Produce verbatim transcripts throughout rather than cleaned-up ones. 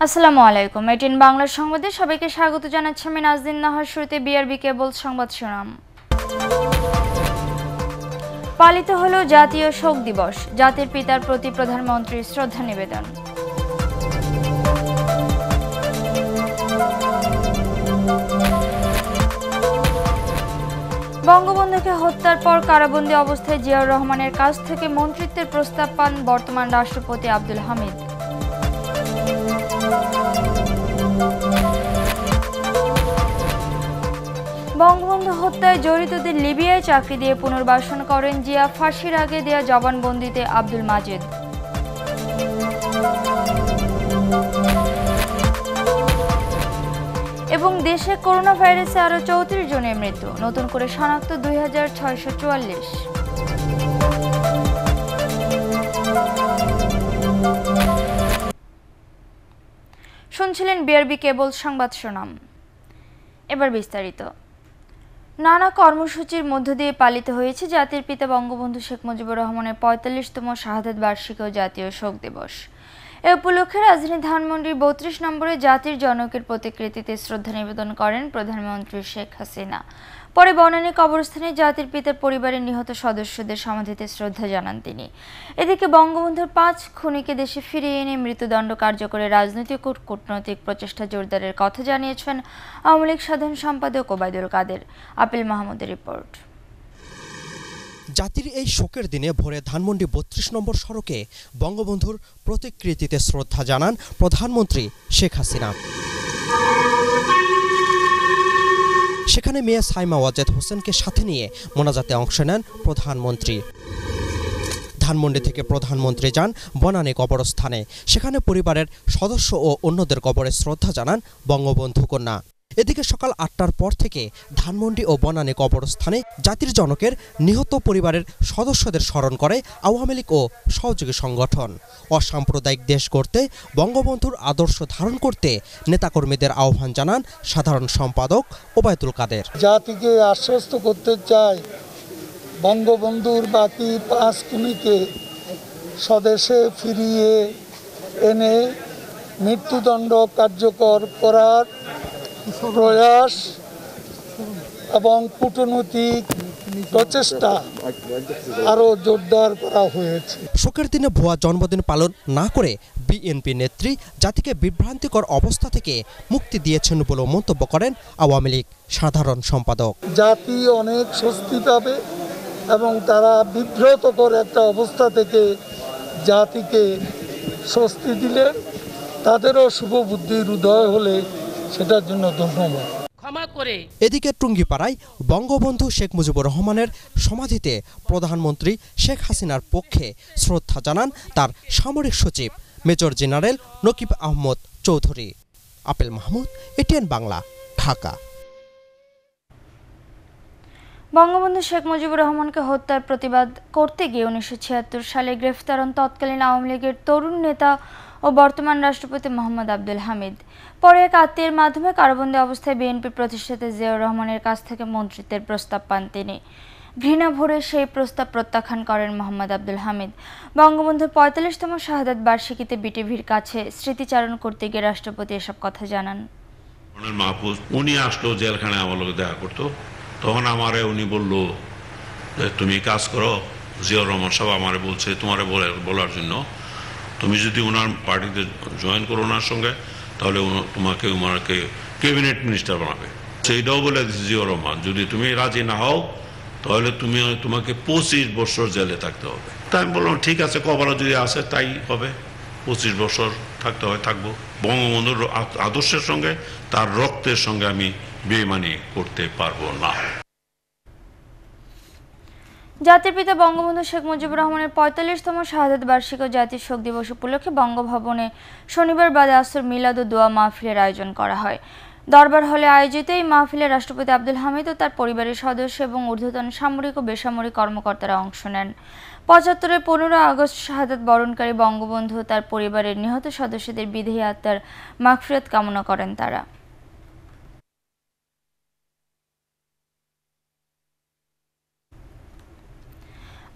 আসসালামু আলাইকুম এটিএন বাংলার সংবাদে সবাইকে স্বাগত জানাচ্ছি আমি নাজদিন নাহার। শুরুতে বিআরবি কেবল সংবাদ শিরোনাম। পালিত হলো জাতীয় শোক দিবস, জাতির পিতার প্রতি প্রধানমন্ত্রীর শ্রদ্ধা নিবেদন। বঙ্গবন্ধুকে হত্যার পর কারাবন্দী অবস্থায় জিয়াউর রহমানের কাছ থেকে মন্ত্রিত্বের প্রস্তাব পান বর্তমান রাষ্ট্রপতি আব্দুল হামিদ। বঙ্গবন্ধু হত্যায় জড়িতদের লিবিয়ায় চাকরি দিয়ে পুনর্বাসন করেন জিয়া, ফাঁসির আগে দেয়া জবানবন্দিতে আব্দুল মাজেদ। এবং দেশে করোনা ভাইরাসে আরও চৌত্রিশ জনের মৃত্যু, নতুন করে শনাক্ত দুই হাজার ছয়শো চুয়াল্লিশ। শুনছিলেন বিআরবি কেবল সংবাদ শিরোনাম। এবার বিস্তারিত। নানা কর্মসূচির মধ্য দিয়ে পালিত হয়েছে জাতির পিতা বঙ্গবন্ধু শেখ মুজিবুর রহমানের পঁয়তাল্লিশতম শাহাদাত বার্ষিকী ও জাতীয় শোক দিবস। এ উপলক্ষে রাজধানী ধানমন্ডির বত্রিশ নম্বরে জাতির জনকের প্রতিকৃতিতে শ্রদ্ধা নিবেদন করেন প্রধানমন্ত্রী শেখ হাসিনা। পরে বনানী কবরস্থানে জাতির পিতার পরিবারের নিহত সদস্যদের সমাধিতে শ্রদ্ধা জানান তিনি। এদিকে বঙ্গবন্ধুর পাঁচ খুনিকে দেশে ফিরিয়ে এনে মৃত্যুদণ্ড কার্যকরে রাজনৈতিক ও কূটনৈতিক প্রচেষ্টা জোরদারের কথা জানিয়েছেন আওয়ামী লীগ সাধারণ সম্পাদক ওবায়দুল কাদের। আপিল মাহমুদের রিপোর্ট। জাতির এই শোকের দিনে ভোরে ধানমন্ডি বত্রিশ নম্বর সড়কে বঙ্গবন্ধুর প্রতিকৃতিতে শ্রদ্ধা জানান প্রধানমন্ত্রী শেখ হাসিনা। সেখানে মেয়ে সাইমা ওয়াজেদ হোসেনকে সাথে নিয়ে মোনাজাতে অংশ নেন প্রধানমন্ত্রী। ধানমন্ডি থেকে প্রধানমন্ত্রী যান বনানী কবরস্থানে, সেখানে পরিবারের সদস্য ও অন্যদের কবরে শ্রদ্ধা জানান বঙ্গবন্ধু কন্যা। এদিকে সকাল আটটার পর থেকে ধানমন্ডি ও বনানী কবরস্থানে জাতির জনকের নিহত পরিবারের সদস্যদের স্মরণ করে আওয়ামী লীগ ও সহযোগী সংগঠন। অসাম্প্রদায়িক দেশ গড়তে বঙ্গবন্ধুর আদর্শ ধারণ করতে নেতাকর্মীদের আহ্বান জানান সাধারণ সম্পাদক ওবায়দুল কাদের। জাতিকে আশ্বস্ত করতে চাই, বঙ্গবন্ধুর বাকি পাঁচ খুনিকে স্বদেশে ফিরিয়ে এনে মৃত্যুদণ্ড কার্যকর করার প্রয়াস এবং কূটনৈতিক প্রচেষ্টা আরও জোরদার করা হয়েছে। শোকের দিনে ভুয়া জন্মদিন পালন না করে বিএনপি নেত্রী জাতিকে বিভ্রান্তিকর অবস্থা থেকে মুক্তি দিয়েছেন বলে মন্তব্য করেন আওয়ামী লীগ সাধারণ সম্পাদক। জাতি অনেক স্বস্তি পাবে এবং তারা বিব্রতকর একটা অবস্থা থেকে জাতিকে স্বস্তি দিলেন, তাদেরও শুভ বুদ্ধির উদয় হলে সেটার জন্য ধন্যবাদ। এদিকে টুঙ্গিপাড়ায় বঙ্গবন্ধু শেখ মুজিবুর রহমানের সমাধিতে প্রধানমন্ত্রী শেখ হাসিনার পক্ষে শ্রদ্ধা জানান তার সামরিক সচিব major general Nakib Ahmed Chowdhury. Apil Mahmud, ATN Bangla, Dhaka. Bangabandhu Sheikh Mujibur রহমানকে হত্যার প্রতিবাদ করতে গিয়ে উনিশশো ছিয়াত্তর সালে গ্রেফতার হন তৎকালীন আওয়ামী লীগের তরুণ নেতা ও বর্তমান রাষ্ট্রপতি মোহাম্মদ আব্দুল হামিদ। পরে এক আত্মীয়ের মাধ্যমে কারাবন্দী অবস্থায় বিএনপির প্রতিষ্ঠাতা জিয়াউর রহমানের কাছ থেকে মন্ত্রিত্বের প্রস্তাব পান তিনি। ঘৃণা ভরে সেই প্রস্তাব প্রত্যাখ্যান করেন মোহাম্মদ আব্দুল হামিদ। বঙ্গবন্ধুর পঁয়তাল্লিশতম শাহাদাত বার্ষিকীতে বিটিভির কাছে স্মৃতিচারণ করতে গিয়ে রাষ্ট্রপতি এসব কথা জানান। উনি আসলো জেলখানায় আমার লোক দেখা করতো, তখন আমারে উনি বললো তুমি কাজ করো, জিয়াউর রহমান সাহেব আমারে বলছে তোমারে বলার জন্য, তুমি যদি ওনার পার্টিতে জয়েন করো ওনার সঙ্গে, তাহলে তোমাকে ওনাকে ক্যাবিনেট মিনিস্টার বানাবে। সেইটাও বলে দিচ্ছে জিয়াউর রহমান, যদি তুমি রাজি না হও তাহলে তুমি তোমাকে পঁচিশ বছর জেলে থাকতে হবে। তাই আমি বললাম ঠিক আছে, কপালে যদি আসে তাই হবে, পঁচিশ বছর থাকতে হয় থাকবো। বঙ্গবন্ধুর আদর্শের সঙ্গে তার রক্তের সঙ্গে আমি বেইমানি করতে পারবো না। জাতির পিতা বঙ্গবন্ধু শেখ মুজিবুর রহমানের পঁয়তাল্লিশতম শাহাদাত বার্ষিকী ও জাতীয় শোক দিবস উপলক্ষে বঙ্গভবনে শনিবার বাদে আসর মিলাদ ও দোয়া মাহফিলের আয়োজন করা হয়। দরবার হলে আয়োজিত এই মাহফিলে রাষ্ট্রপতি আব্দুল হামিদ ও তার পরিবারের সদস্য এবং ঊর্ধ্বতন সামরিক ও বেসামরিক কর্মকর্তারা অংশ নেন। পঁচাত্তরের পনেরো আগস্ট শাহাদাত বরণকারী বঙ্গবন্ধু ও তার পরিবারের নিহত সদস্যদের বিদেহী আত্মার মাগফিরাত কামনা করেন তারা।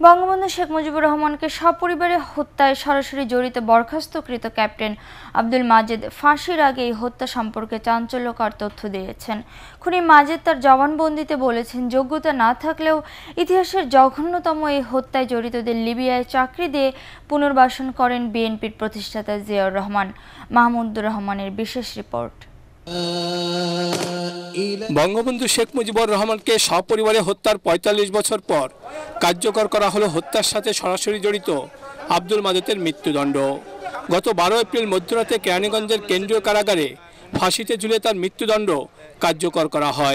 বঙ্গবন্ধু শেখ মুজিবুর রহমানকে সপরিবারে হত্যায় সরাসরি জড়িত বরখাস্তকৃত ক্যাপ্টেন আব্দুল মাজেদ ফাঁসির আগে এই হত্যা সম্পর্কে চাঞ্চল্যকর তথ্য দিয়েছেন। খুনি মাজেদ তার জবানবন্দিতে বলেছেন, যোগ্যতা না থাকলেও ইতিহাসের জঘন্যতম এই হত্যায় জড়িতদের লিবিয়ায় চাকরি দিয়ে পুনর্বাসন করেন বিএনপির প্রতিষ্ঠাতা জিয়াউর রহমান। মাহমুদুর রহমানের বিশেষ রিপোর্ট। বঙ্গবন্ধু শেখ মুজিবুর রহমানকে সপরিবারে হত্যার পঁয়তাল্লিশ বছর পর কার্যকর করা হলো হত্যার সাথে সরাসরি জড়িত আব্দুল মাজেদের মৃত্যুদণ্ড। গত বারো এপ্রিল মধ্যরাতে কেরানীগঞ্জের কেন্দ্রীয় কারাগারে ফাঁসিতে ঝুলে তার মৃত্যুদণ্ড কার্যকর করা হয়।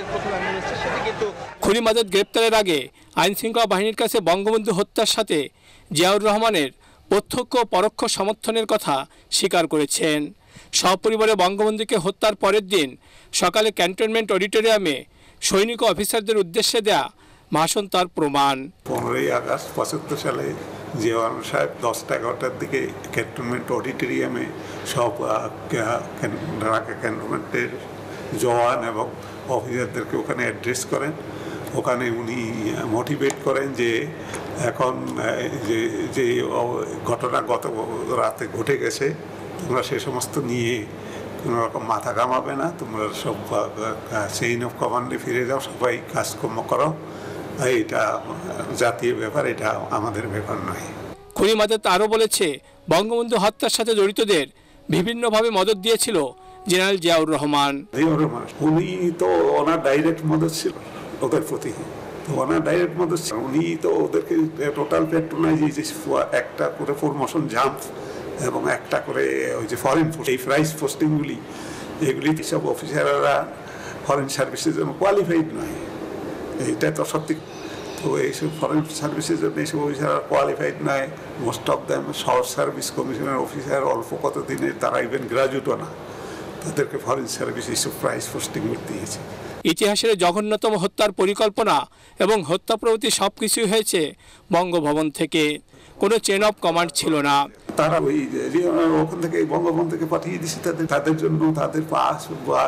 খুনি মাজেদ গ্রেপ্তারের আগে আইনশৃঙ্খলা বাহিনীর কাছে বঙ্গবন্ধু হত্যার সাথে জিয়াউর রহমানের প্রত্যক্ষ পরোক্ষ সমর্থনের কথা স্বীকার করেছেন। সপরিবারে বঙ্গবন্ধুকে হত্যার পরের দিন সকালে ক্যান্টনমেন্ট অডিটোরিয়ামে সৈনিক ও অফিসারদের উদ্দেশ্যে দেয়া ভাষণ তার প্রমাণ। পনেরোই আগস্ট পঁচাত্তর সালে জিয়াউর সাহেব দশটা এগারোটার দিকে ক্যান্টনমেন্ট অডিটোরিয়ামে সব ঢাকা ক্যান্টনমেন্টের জওয়ান এবং অফিসারদেরকে ওখানে অ্যাড্রেস করেন। ওখানে উনি মোটিভেট করেন যে এখন যে যে ঘটনা গত রাতে ঘটে গেছে, তোমরা সে সমস্ত নিয়ে কোনো রকম মাথা ঘামাবে না, তোমরা সব চেইন অফ কমান্ডে ফিরে যাও, সবাই কাজকর্ম করো, এটা জাতীয় ব্যাপার, এটা আমাদের ব্যাপার নয়। খুনি মাজেদ আরও বলেছে, বঙ্গবন্ধু হত্যার সাথে জড়িতদের বিভিন্নভাবে মদত দিয়েছিল জেনারেল জিয়াউর রহমান। জিয়াউর রহমান উনি তো ওনার ডাইরেক্ট মদত ছিল ওদের প্রতি, তো ওনার ডাইরেক্ট মদত ছিল, উনি তো ওদেরকে টোটাল পেট্রোনাইজ, একটা করে প্রমোশন জাম্প এবং একটা করে ওই যে ফরেন এই প্রাইস পোস্টিংগুলি, এগুলি সব অফিসাররা ফরেন সার্ভিসের জন্য কোয়ালিফাইড নয়, এইটা তো সত্যি। তো এইসব ফরেন সার্ভিসের জন্য এইসব অফিসাররা কোয়ালিফাইড নয়। Most of them short service কমিশনের অফিসার, অল্প কত দিনের, তারা ইভেন গ্রাজুয়েটও না, তাদেরকে ফরেন সার্ভিস এইসব প্রাইস পোস্টিং দিয়েছে। ইতিহাসের জঘন্যতম হত্যার পরিকল্পনা এবং হত্যা প্রভৃতি সব কিছুই হয়েছে বঙ্গভবন থেকে, কোনো চেন অফ কমান্ড ছিল না। তারা ওই ওখান থেকে বঙ্গভবন থেকে পাঠিয়ে দিচ্ছে তাদের তাদের জন্য তাদের পাস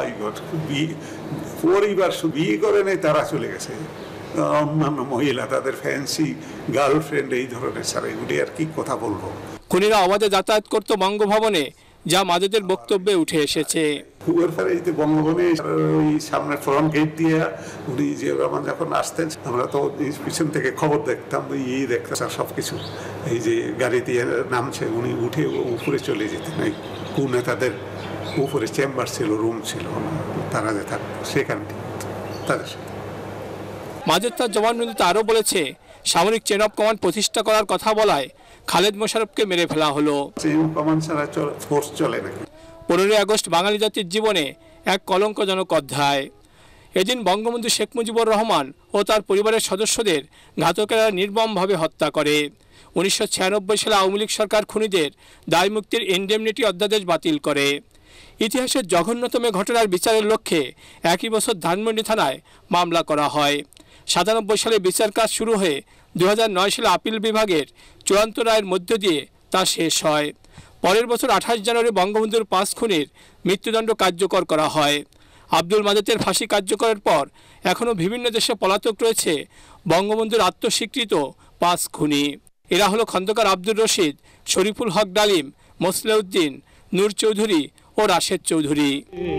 পরিবার বিয়ে করে নেই, তারা চলে গেছে অন্যান্য মহিলা, তাদের ফ্যান্সি গার্লফ্রেন্ড, এই ধরনের। স্যার এগুলি আর কি কথা বলবো। খুনিরা অবাধে যাতায়াত করতো বঙ্গভবনে, যা মাজেদের বক্তব্যে উঠে এসেছে। বঙ্গভবনে ওই সামনে ফ্রন্ট গেট দিয়ে উনি জিয়াউর রহমান যখন আসতেন, আমরা তো পিছন থেকে খবর দেখতাম, ইয়ে দেখতাম সবকিছু, এই যে গাড়ি দিয়ে নামছে, উনি উঠে উপরে চলে যেতেন। এই কোন নেতাদের উপরে চেম্বার ছিল, রুম ছিল, তারা যে থাকতো সেখানটি তাদের সাথে। মাজেদ তার জবানবন্দিতে আরও বলেছে, সামরিক চেন অফ কমান্ড প্রতিষ্ঠা করার কথা বলায় খালেদ মোশাররফকে মেরে ফেলা হলো। চেন অফ কমান্ড ছাড়া ফোর্স চলে নাকি? পনেরোই আগস্ট বাঙালি জাতির জীবনে এক কলঙ্কজনক অধ্যায়। এদিন বঙ্গবন্ধু শেখ মুজিবুর রহমান ও তার পরিবারের সদস্যদের ঘাতকেরা নির্মমভাবে হত্যা করে। উনিশশো ছিয়ানব্বই সালে আওয়ামী লীগ সরকার খুনিদের দায় মুক্তির ইনডেমনিটি অধ্যাদেশ বাতিল করে। ইতিহাসের জঘন্যতম ঘটনার বিচারের লক্ষ্যে একই বছর ধানমন্ডি থানায় মামলা করা হয়। সাতানব্বই সালে বিচার কাজ শুরু হয়ে দু হাজার নয় সালে আপিল বিভাগের চূড়ান্ত রায়ের মধ্য দিয়ে তা শেষ হয়। পরের বছর আঠাশ জানুয়ারি বঙ্গবন্ধুর পাঁচ খুনির মৃত্যুদণ্ড কার্যকর করা হয়। আব্দুল মাজেদের ফাঁসি কার্যকরের পর এখনও বিভিন্ন দেশে পলাতক রয়েছে বঙ্গবন্ধুর আত্মস্বীকৃত পাঁচ খুনি। এরা হলো খন্দকার আব্দুর রশিদ, শরীফুল হক ডালিম, মোসলেউদ্দিন, নূর চৌধুরী ও রাশেদ চৌধুরী।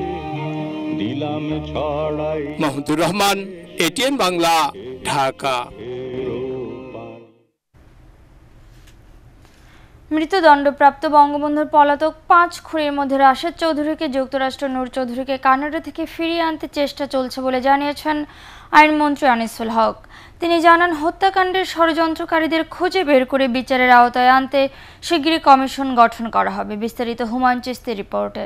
মাহমুদুর রহমান, এটিএন বাংলা, ঢাকা। মৃত্যুদণ্ডপ্রাপ্ত বঙ্গবন্ধুর পলাতক পাঁচ খুনির মধ্যে রাশেদ চৌধুরীকে যুক্তরাষ্ট্র, নূর চৌধুরীকে কানাডা থেকে ফিরিয়ে আনতে চেষ্টা চলছে বলে জানিয়েছেন আইনমন্ত্রী আনিসুল হক। তিনি জানান, হত্যাকাণ্ডের ষড়যন্ত্রকারীদের খুঁজে বের করে বিচারের আওতায় আনতে শিগগিরই কমিশন গঠন করা হবে। বিস্তারিত হুমায়ুন চিশতির রিপোর্টে।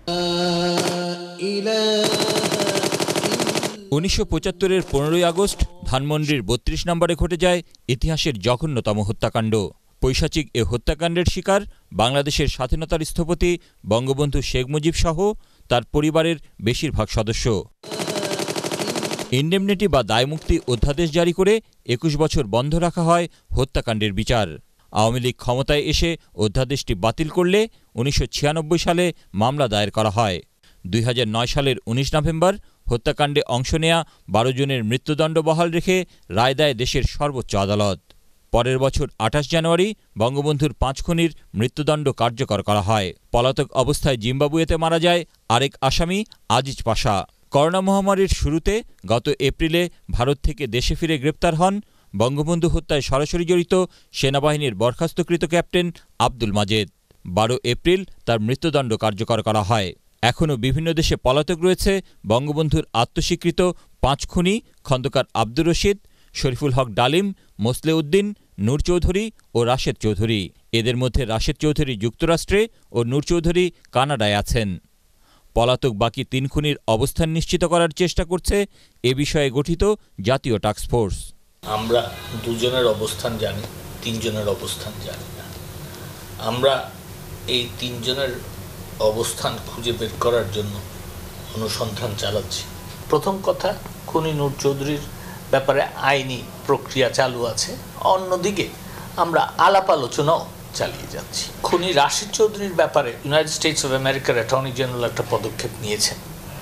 উনিশশো পঁচাত্তরের পনেরোই আগস্ট ধানমন্ডির বত্রিশ নম্বরে ঘটে যায় ইতিহাসের জঘন্যতম হত্যাকাণ্ড। পৈশাচিক এ হত্যাকাণ্ডের শিকার বাংলাদেশের স্বাধীনতার স্থপতি বঙ্গবন্ধু শেখ মুজিব সহ তার পরিবারের বেশিরভাগ সদস্য। ইনডেমনিটি বা দায়মুক্তি অধ্যাদেশ জারি করে একুশ বছর বন্ধ রাখা হয় হত্যাকাণ্ডের বিচার। আওয়ামী লীগ ক্ষমতায় এসে অধ্যাদেশটি বাতিল করলে উনিশশো ছিয়ানব্বই সালে মামলা দায়ের করা হয়। দুই হাজার নয় সালের উনিশ নভেম্বর হত্যাকাণ্ডে অংশ নেয়া বারো জনের মৃত্যুদণ্ড বহাল রেখে রায় দেয় দেশের সর্বোচ্চ আদালত। পরের বছর আঠাশ জানুয়ারি বঙ্গবন্ধুর পাঁচ খুনির মৃত্যুদণ্ড কার্যকর করা হয়। পলাতক অবস্থায় জিম্বাবুয়েতে মারা যায় আরেক আসামি আজিজ পাশা। করোনা মহামারীর শুরুতে গত এপ্রিলে ভারত থেকে দেশে ফিরে গ্রেপ্তার হন বঙ্গবন্ধু হত্যায় সরাসরি জড়িত সেনাবাহিনীর বরখাস্তকৃত ক্যাপ্টেন আব্দুল মাজেদ। বারো এপ্রিল তার মৃত্যুদণ্ড কার্যকর করা হয়। এখনও বিভিন্ন দেশে পলাতক রয়েছে বঙ্গবন্ধুর আত্মস্বীকৃত পাঁচ খুনি খন্দকার আব্দুর রশিদ, শরীফুল হক ডালিম, মোসলে উদ্দিন, নূর চৌধুরী ও রাশেদ চৌধুরী। এদের মধ্যে রাশেদ চৌধুরী যুক্তরাষ্ট্রে ও নূর চৌধুরী কানাডায় আছেন। পলাতক বাকি তিন খুনির অবস্থান নিশ্চিত করার চেষ্টা করছে এ বিষয়ে গঠিত জাতীয় টাস্কফোর্স। আমরা দুজনের অবস্থান জানি, তিনজনের অবস্থান জানি না। আমরা এই তিনজনের অবস্থান খুঁজে বের করার জন্য অনুসন্ধান চালাচ্ছি। প্রথম কথা, খুনি নূর চৌধুরীর ব্যাপারে আইনি প্রক্রিয়া চালু আছে। অন্যদিকে আমরা আলাপ আলোচনাও চালিয়ে যাচ্ছি। খুনি রাশেদ চৌধুরীর ব্যাপারে ইউনাইটেড স্টেটস অফ আমেরিকার অ্যাটর্নি জেনারেল একটা পদক্ষেপ নিয়েছেন।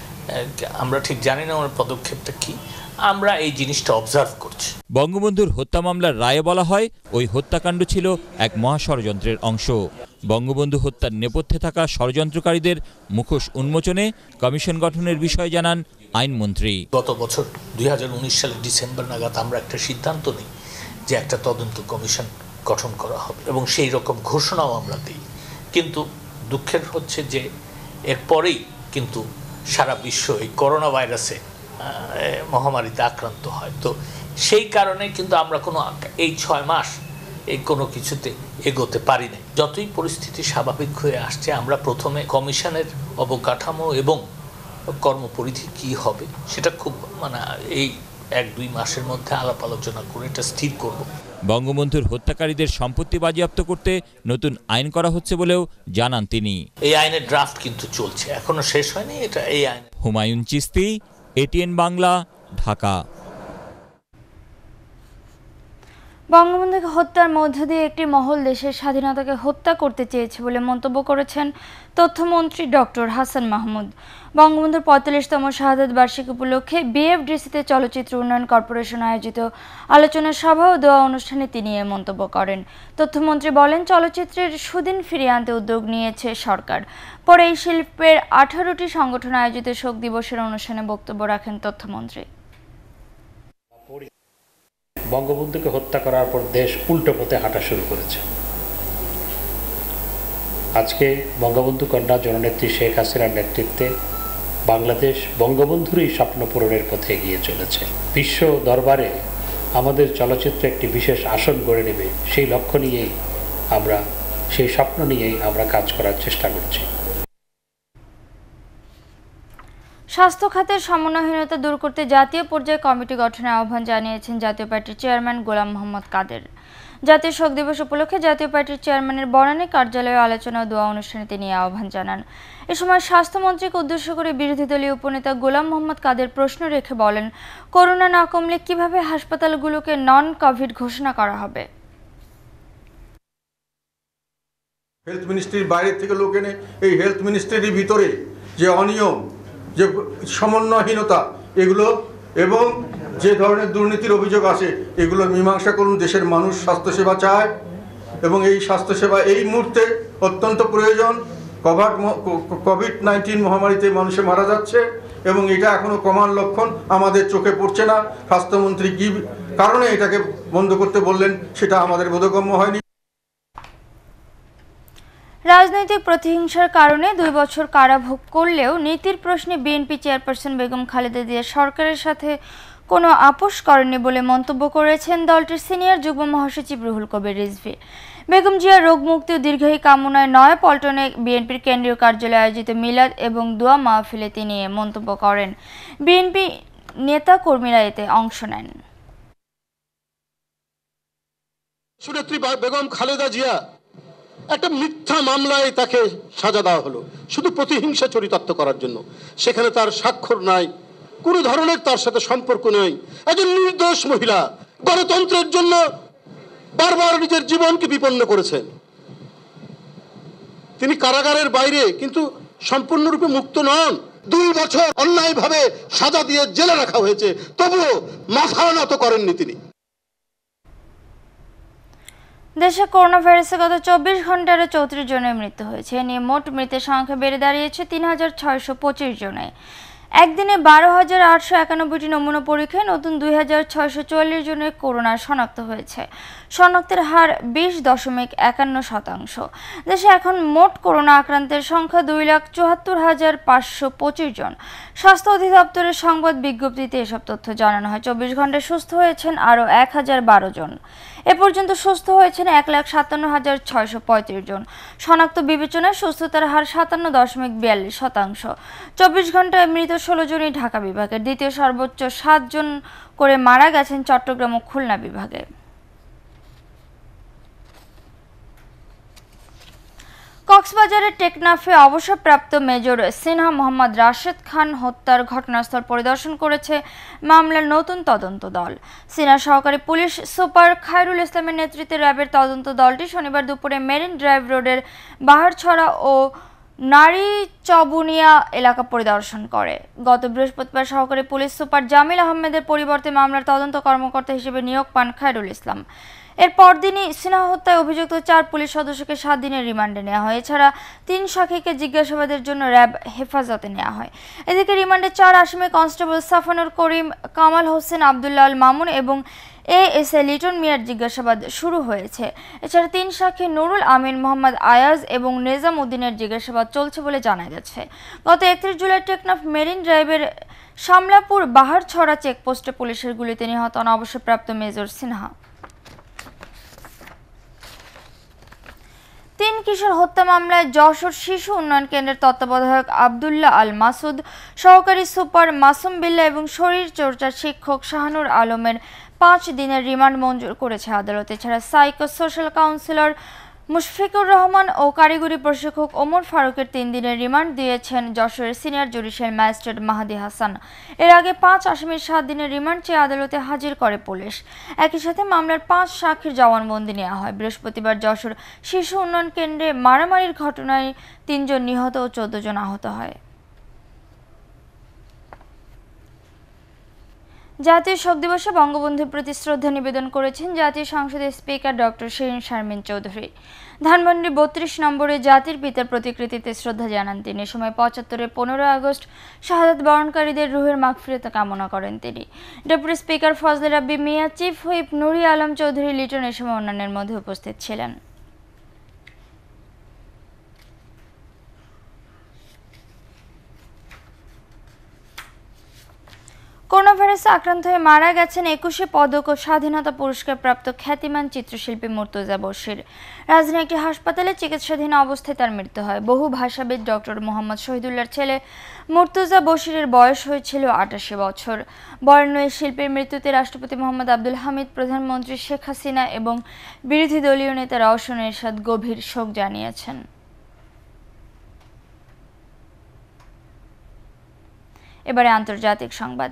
আমরা ঠিক জানি না ওনার পদক্ষেপটা কি, আমরা এই জিনিসটা অবজার্ভ করছি। বঙ্গবন্ধুর হত্যা মামলার রায়ে বলা হয় ওই হত্যাকাণ্ড ছিল এক মহাষড়যন্ত্রের অংশ। বঙ্গবন্ধু হত্যার নেপথ্যে থাকা ষড়যন্ত্রকারীদের মুখোশ উন্মোচনে কমিশন গঠনের বিষয়ে জানান আইনমন্ত্রী। গত বছর দুই হাজার উনিশ সালের ডিসেম্বর নাগাদ আমরা একটা সিদ্ধান্ত নিই যে একটা তদন্ত কমিশন গঠন করা হবে এবং সেই রকম ঘোষণাও আমরা দিই। কিন্তু দুঃখের হচ্ছে যে এরপরেই কিন্তু সারা বিশ্ব এই করোনা ভাইরাসে মহামারীতে আক্রান্ত হয়। তো সেই কারণে কিন্তু আমরা কোনো এই ছয় মাস এই কোনো কিছুতে এগোতে পারি না। যতই পরিস্থিতি স্বাভাবিক হয়ে আসছে, আমরা প্রথমে কমিশনের অবকাঠামো এবং কর্মপরিধি কী হবে সেটা খুব মানে এই এক দুই মাসের মধ্যে আলাপ আলোচনা করে এটা স্থির করব। বঙ্গবন্ধুর হত্যাকারীদের সম্পত্তি বাজেয়াপ্ত করতে নতুন আইন করা হচ্ছে বলেও জানান তিনি। এই আইনের ড্রাফট কিন্তু চলছে, এখনো শেষ হয়নি। এটা এই আইন। হুমায়ুন চিস্তি, এটিএন বাংলা, ঢাকা। বঙ্গবন্ধুকে হত্যার মধ্য দিয়ে একটি মহল দেশের স্বাধীনতাকে হত্যা করতে চেয়েছে বলে মন্তব্য করেছেন তথ্যমন্ত্রী ডক্টর হাসান মাহমুদ। বঙ্গবন্ধুর পঁয়তাল্লিশতম শাহাদাত বার্ষিকী উপলক্ষে বিএফডিসিতে চলচ্চিত্র উন্নয়ন কর্পোরেশন আয়োজিত আলোচনা সভা ও দোয়া অনুষ্ঠানে তিনি এ মন্তব্য করেন। তথ্যমন্ত্রী বলেন, চলচ্চিত্রের সুদিন ফিরিয়ে আনতে উদ্যোগ নিয়েছে সরকার। পরে এই শিল্পের আঠারোটি সংগঠন আয়োজিত শোক দিবসের অনুষ্ঠানে বক্তব্য রাখেন তথ্যমন্ত্রী। বঙ্গবন্ধুকে হত্যা করার পর দেশ উল্টো পথে হাঁটা শুরু করেছে। আজকে বঙ্গবন্ধু কন্যা জননেত্রী শেখ হাসিনার নেতৃত্বে বাংলাদেশ বঙ্গবন্ধুরই স্বপ্ন পূরণের পথে এগিয়ে চলেছে। বিশ্ব দরবারে আমাদের চলচ্চিত্র একটি বিশেষ আসন গড়ে নেবে, সেই লক্ষ্য নিয়েই আমরা, সেই স্বপ্ন নিয়েই আমরা কাজ করার চেষ্টা করছি। স্বাস্থ্য খাতের সমন্বয়হীনতা দূর করতে জাতীয় পর্যায়ে কমিটি গঠনের আহ্বান জানিয়েছেন জাতীয় পার্টির চেয়ারম্যান গোলাম মোহাম্মদ কাদের। জাতীয় শোক দিবস উপলক্ষে জাতীয় পার্টির চেয়ারম্যানের বনানী কার্যালয়ে আলোচনা ও দোয়া অনুষ্ঠানে তিনি আহ্বান জানান। এ সময় স্বাস্থ্যমন্ত্রীকে উদ্দেশ্য করে বিরোধী দলীয় উপনেতা গোলাম মোহাম্মদ কাদের প্রশ্ন রেখে বলেন, করোনা না কমলে কিভাবে হাসপাতালগুলোকে নন কোভিড ঘোষণা করা হবে? হেলথ মিনিস্ট্রির বাইরে থেকে লোক এনে এই হেলথ মিনিস্ট্রির ভিতরে যে অনিয়ম, যে সমন্বয়হীনতা, এগুলো এবং যে ধরনের দুর্নীতির অভিযোগ আছে, এগুলোর মীমাংসা করুন। দেশের মানুষ স্বাস্থ্যসেবা চায় এবং এই স্বাস্থ্যসেবা এই মুহূর্তে অত্যন্ত প্রয়োজন। কোভিড কোভিড নাইন্টিন মহামারীতে মানুষে মারা যাচ্ছে এবং এটা এখনও কমার লক্ষণ আমাদের চোখে পড়ছে না। স্বাস্থ্যমন্ত্রী কী কারণে এটাকে বন্ধ করতে বললেন সেটা আমাদের বোধগম্য হয়নি। রাজনৈতিক প্রতিহিংসার কারণে দুই বছর কারাভোগ করলেও নীতির প্রশ্নে বিএনপি চেয়ারপারসন বেগম খালেদা জিয়া সরকারের সাথে কোনো আপোষ করেনি বলে মন্তব্য করেছেন দলটির সিনিয়র যুগ্ম মহাসচিব রুহুল কবির রিজভী। বেগম জিয়া রোগ মুক্তি ও দীর্ঘায়ু কামনায় নয় পল্টনে বিএনপির কেন্দ্রীয় কার্যালয়ে আয়োজিত মিলাদ এবং দোয়া মাহফিলে তিনি এ মন্তব্য করেন। বিএনপি নেতা কর্মীরা এতে অংশ নেন। সুনেত্রী বেগম খালেদা জিয়া একটা মিথ্যা মামলায় তাকে সাজা দেওয়া হলো শুধু প্রতিহিংসা চরিতার্থ করার জন্য। সেখানে তার স্বাক্ষর নাই, কোনো ধরনের তার সাথে সম্পর্ক নেই। একজন নির্দোষ মহিলা গণতন্ত্রের জন্য বারবার নিজের জীবনকে বিপন্ন করেছেন। তিনি কারাগারের বাইরে কিন্তু সম্পূর্ণরূপে মুক্ত নন। দুই বছর অন্যায়ভাবে সাজা দিয়ে জেলে রাখা হয়েছে, তবুও মাথা নত করেননি তিনি। দেশে করোনা ভাইরাসে গত চব্বিশ ঘন্টায় চৌত্রিশ জনের মৃত্যু হয়েছে। এ নিয়ে মোট মৃতের সংখ্যা বেড়ে দাঁড়িয়েছে তিন হাজার ছয়শো পঁচিশ জনে। একদিনে বারো হাজার আটশো একানব্বইটি নমুনা পরীক্ষায় নতুন দুই হাজার ছয়শো চুয়াল্লিশ জনের করোনা শনাক্ত হয়েছে। শনাক্তের হার বিশ দশমিক একান্ন শতাংশ। দেশে এখন মোট করোনা আক্রান্তের সংখ্যা দুই লাখ চুয়াত্তর হাজার পাঁচশো পঁচিশ জন। স্বাস্থ্য অধিদপ্তরের সংবাদ বিজ্ঞপ্তিতে এসব তথ্য জানানো হয়। চব্বিশ ঘন্টায় সুস্থ হয়েছেন আরও এক হাজার বারো জন। এ পর্যন্ত সুস্থ হয়েছেন এক লাখ সাতান্ন হাজার ছয়শো পঁয়ত্রিশ জন। শনাক্ত বিবেচনায় সুস্থতার হার সাতান্ন দশমিক বিয়াল্লিশ শতাংশ। চব্বিশ ঘন্টায় মৃত ষোলো জনই ঢাকা বিভাগের। দ্বিতীয় সর্বোচ্চ সাত জন করে মারা গেছেন চট্টগ্রাম ও খুলনা বিভাগে। কক্সবাজারের টেকনাফে অবসরপ্রাপ্ত মেজর সিনহা মোহাম্মদ রাশেদ খান হত্যার ঘটনাস্থল পরিদর্শন করেছে মামলার নতুন তদন্ত দল। সিনহা সহকারী পুলিশ সুপার খায়রুল ইসলামের নেতৃত্বে র্যাবের তদন্ত দলটি শনিবার দুপুরে মেরিন ড্রাইভ রোডের বাহারছড়া ও নারী চবুনিয়া এলাকা পরিদর্শন করে। গত বৃহস্পতিবার সহকারী পুলিশ সুপার জামিল আহমেদের পরিবর্তে মামলার তদন্ত কর্মকর্তা হিসেবে নিয়োগ পান খায়রুল ইসলাম। এর পরদিনই সিনহা হত্যায় অভিযুক্ত চার পুলিশ সদস্যকে সাত দিনের রিমান্ডে নেওয়া হয়। এছাড়া তিন সাক্ষীকে জিজ্ঞাসাবাদের জন্য র্যাব হেফাজতে নেওয়া হয়। এদিকে রিমান্ডে চার আসামি কনস্টেবল সাফানুর করিম, কামাল হোসেন, আবদুল্লাহ আল মামুন এবং এ এস এ লিটন মিয়ার জিজ্ঞাসাবাদ শুরু হয়েছে। এছাড়া তিন সাক্ষী নুরুল আমিন, মোহাম্মদ আয়াজ এবং নেজাম উদ্দিনের জিজ্ঞাসাবাদ চলছে বলে জানা গেছে। গত একত্রিশ জুলাই টেকনাফ মেরিন ড্রাইভের শামলাপুর বাহারছড়া চেকপোস্টে পুলিশের গুলিতে নিহত হন অবসরপ্রাপ্ত মেজর সিনহা। তিন কিশোর হত্যা মামলায় যশোর শিশু উন্নয়ন কেন্দ্রের তত্ত্বাবধায়ক আবদুল্লাহ আল মাসুদ, সহকারী সুপার মাসুম বিল্লাহ এবং শরীর চর্চার শিক্ষক শাহানুর আলমের পাঁচ দিনের রিমান্ড মঞ্জুর করেছে আদালত। এছাড়া psycho social counsellor Mushfiqur Rahman ও কারিগরি প্রশিক্ষক ওমর ফারুকের তিন দিনের রিমান্ড দিয়েছেন যশোরের senior judicial magistrate Mahadi Hasan. এর আগে পাঁচ আসামির সাত দিনের রিমান্ড চেয়ে আদালতে হাজির করে পুলিশ। একই সাথে মামলার পাঁচ সাক্ষীর জবানবন্দি নেওয়া হয়। বৃহস্পতিবার যশোর শিশু উন্নয়ন কেন্দ্রে মারামারির ঘটনায় তিনজন নিহত ও চোদ্দ জন আহত হয়। জাতীয় শোক দিবসে বঙ্গবন্ধুর প্রতি শ্রদ্ধা নিবেদন করেছেন জাতীয় সংসদের স্পিকার ডক্টর শিরিন শারমিন চৌধুরী। ধানমন্ডি বত্রিশ নম্বরে জাতির পিতার প্রতিকৃতিতে শ্রদ্ধা জানান তিনি। এ সময় পঁচাত্তরের পনেরোই আগস্ট শাহাদাত বরণকারীদের রুহের মাগফিরাত কামনা করেন তিনি। Deputy speaker Fazle Rabbi Miah, chief whip Nuri Alam Chowdhury Liton এ সময় অন্যান্যের মধ্যে উপস্থিত ছিলেন। করোনা ভাইরাসে আক্রান্ত হয়ে মারা গেছেন একুশে পদক ও স্বাধীনতা পুরস্কার প্রাপ্ত খ্যাতিমান চিত্রশিল্পী মুর্তজা বশির। রাজধানীর একটি হাসপাতালে চিকিৎসাধীন অবস্থায় তার মৃত্যু হয়। বহু ভাষাবিদ ডক্টর মোহাম্মদ শহীদুল্লাহর ছেলে মুর্তজা বশিরের বয়স হয়েছিল আটাশি বছর। বরেণ্য এই শিল্পীর মৃত্যুতে রাষ্ট্রপতি মোহাম্মদ আব্দুল হামিদ, প্রধানমন্ত্রী শেখ হাসিনা এবং বিরোধী দলীয় নেতা রওশন এরশাদ গভীর শোক জানিয়েছেন। এবারে আন্তর্জাতিক সংবাদ।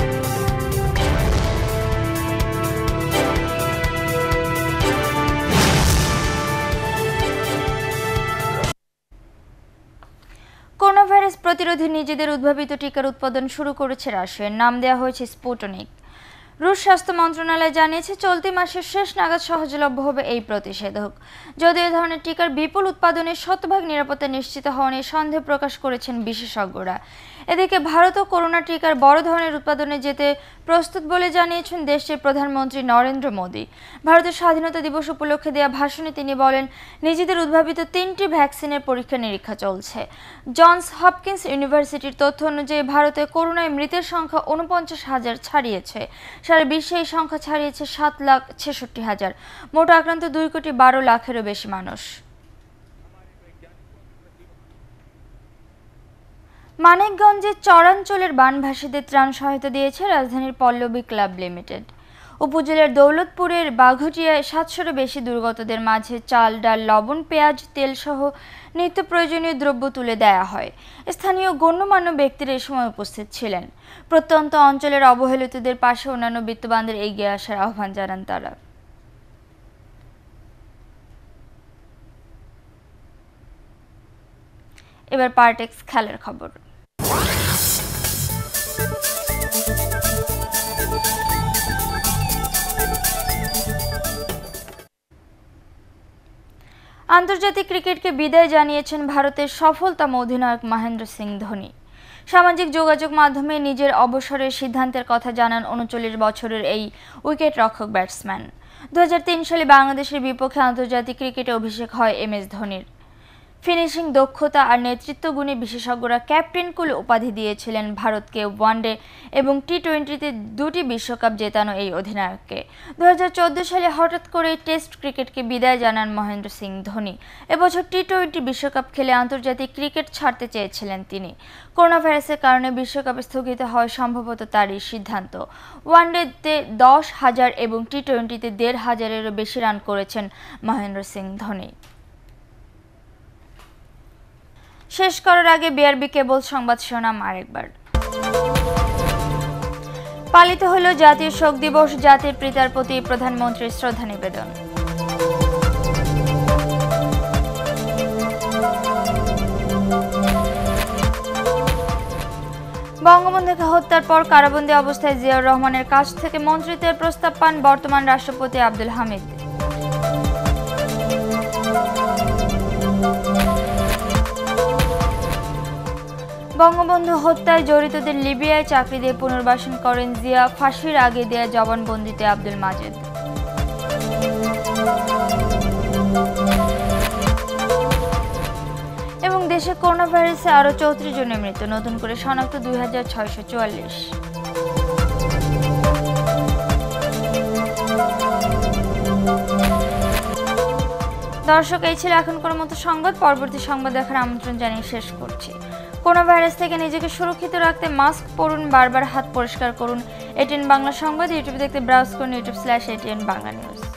করোনা ভাইরাস প্রতিরোধে নিজেদের উদ্ভাবিত টিকার উৎপাদন শুরু করেছে রাশিয়ার। নাম দেওয়া হয়েছে স্পুটনিক। রুশ স্বাস্থ্য মন্ত্রণালয় জানিয়েছে চলতি মাসের শেষ নাগাদ সহজলভ্য হবে এই প্রতিষেধক। যদিও এ ধরনের টিকার বিপুল উৎপাদনে শতভাগ নিরাপত্তা নিশ্চিত হওয়া নিয়ে সন্দেহ প্রকাশ করেছেন বিশেষজ্ঞরা। এদিকে ভারতও করোনা টিকার বড় ধরনের উৎপাদনে যেতে প্রস্তুত বলে জানিয়েছেন দেশটির প্রধানমন্ত্রী নরেন্দ্র মোদী। ভারতের স্বাধীনতা দিবস উপলক্ষে দেওয়া ভাষণে তিনি বলেন, নিজেদের উদ্ভাবিত তিনটি ভ্যাকসিনের পরীক্ষা নিরীক্ষা চলছে। জনস হপকিন্স ইউনিভার্সিটির তথ্য অনুযায়ী ভারতে করোনায় মৃতের সংখ্যা উনপঞ্চাশ হাজার ছাড়িয়েছে। সারা বিশ্বে এই সংখ্যা ছাড়িয়েছে সাত লাখ ছেষট্টি হাজার। মোট আক্রান্ত দুই কোটি বারো লাখেরও বেশি মানুষ। মানিকগঞ্জের চরাঞ্চলের বানভাসীদের ত্রাণ সহায়তা দিয়েছে রাজধানীর পল্লবী ক্লাব লিমিটেড। উপজেলার দৌলতপুরের বাঘটিয়ায় সাতশোরও বেশি দুর্গতদের মাঝে চাল, ডাল, লবণ, পেঁয়াজ, তেল সহ নিত্য প্রয়োজনীয় দ্রব্য তুলে দেয়া হয়। স্থানীয় গণ্যমান্য ব্যক্তিরা এই সময় উপস্থিত ছিলেন। প্রত্যন্ত অঞ্চলের অবহেলিতদের পাশে অন্যান্য বিত্তবানদের এগিয়ে আসার আহ্বান জানান তারা। এবার পার্টেক্স খেলার খবর। আন্তর্জাতিক ক্রিকেটকে বিদায় জানিয়েছেন ভারতের সফলতম অধিনায়ক মহেন্দ্র সিং ধোনি। সামাজিক যোগাযোগ মাধ্যমে নিজের অবসরের সিদ্ধান্তের কথা জানান উনচল্লিশ বছরের এই উইকেট রক্ষক ব্যাটসম্যান। দু হাজার তিন সালে বাংলাদেশের বিপক্ষে আন্তর্জাতিক ক্রিকেটে অভিষেক হয় এম এস ধোনির। ফিনিশিং দক্ষতা আর নেতৃত্ব গুণে বিশেষজ্ঞরা ক্যাপ্টেন কুল উপাধি দিয়েছিলেন ভারতকে ওয়ানডে এবং টি টোয়েন্টিতে দুটি বিশ্বকাপ জেতানো এই অধিনায়ককে। দু হাজার চোদ্দ সালে হঠাৎ করে টেস্ট ক্রিকেটকে বিদায় জানান মহেন্দ্র সিং ধোনি। এবছর টি টোয়েন্টি বিশ্বকাপ খেলে আন্তর্জাতিক ক্রিকেট ছাড়তে চেয়েছিলেন তিনি। করোনা ভাইরাসের কারণে বিশ্বকাপ স্থগিত হয় সম্ভবত তারই সিদ্ধান্ত। ওয়ানডেতে দশ হাজার এবং টি টোয়েন্টিতে দেড় হাজারেরও বেশি রান করেছেন মহেন্দ্র সিং ধোনি। শেষ করার আগে বিআরবি কেবল সংবাদ শিরোনাম আরেকবার। পালিত হলো জাতীয় শোক দিবস, জাতির পিতার প্রতি প্রধানমন্ত্রীর শ্রদ্ধা নিবেদন। বঙ্গবন্ধুকে হত্যার পর কারাবন্দী অবস্থায় জিয়াউর রহমানের কাছ থেকে মন্ত্রিত্বের প্রস্তাব পান বর্তমান রাষ্ট্রপতি আব্দুল হামিদ। বঙ্গবন্ধু হত্যায় জড়িতদের লিবিয়ায় চাকরি দিয়ে পুনর্বাসন করেন জিয়া, ফাঁসির আগে দেয়া জবানবন্দিতে আব্দুল মাজেদ। এবং দেশে করোনা ভাইরাসে আরও চৌত্রিশ জনের মৃত্যু, নতুন করে শনাক্ত দুই হাজার ছয়শো চুয়াল্লিশ। দর্শক, এই ছিল এখনকার মতো সংবাদ। পরবর্তী সংবাদ দেখার আমন্ত্রণ জানিয়ে শেষ করছি। করোনা ভাইরাস থেকে নিজেকে সুরক্ষিত রাখতে মাস্ক পরুন, বারবার হাত পরিষ্কার করুন। এটিএন বাংলা সংবাদ ইউটিউবে দেখতে ব্রাউজ করুন YouTube slash ATN Bangla news.